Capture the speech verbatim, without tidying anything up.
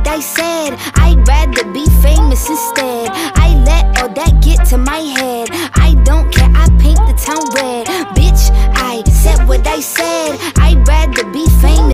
I said. I'd rather be famous instead. I let all that get to my head. I don't care, I paint the town red. Bitch, I said what I said.